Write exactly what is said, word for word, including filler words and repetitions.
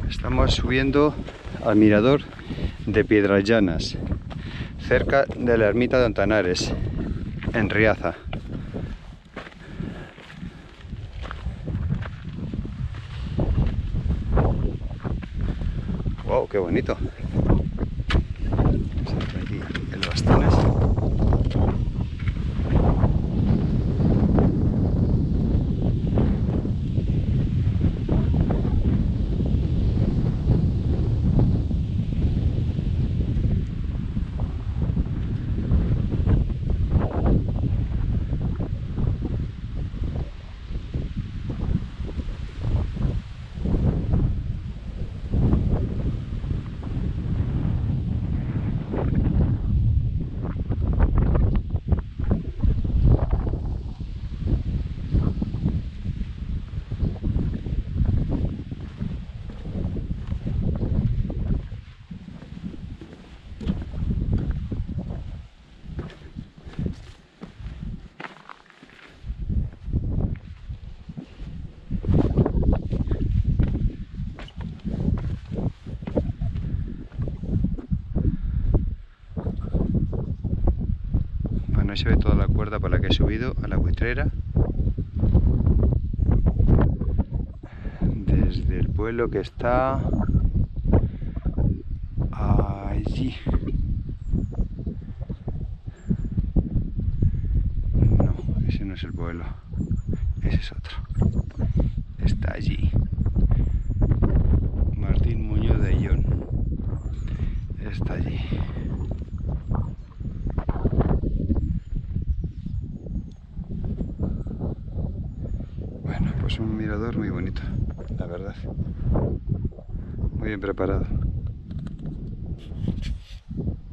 Estamos subiendo al mirador de Piedras Llanas, cerca de la ermita de Ontanares, en Riaza. ¡Wow! ¡Qué bonito! Vamos a ver aquí en los bastones. Bueno, ahí se ve toda la cuerda por la que he subido a la buitrera. Desde el pueblo que está allí. No, ese no es el pueblo. Ese es otro. Está allí. Martín Muñoz de Illón. Está allí. Bueno, pues un mirador muy bonito, la verdad. Muy bien preparado.